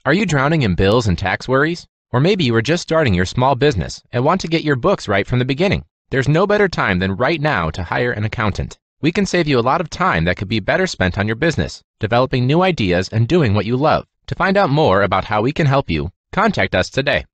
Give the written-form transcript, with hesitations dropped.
Are you drowning in bills and tax worries? Or maybe you are just starting your small business and want to get your books right from the beginning. There's no better time than right now to hire an accountant. We can save you a lot of time that could be better spent on your business, developing new ideas and doing what you love. To find out more about how we can help you, contact us today.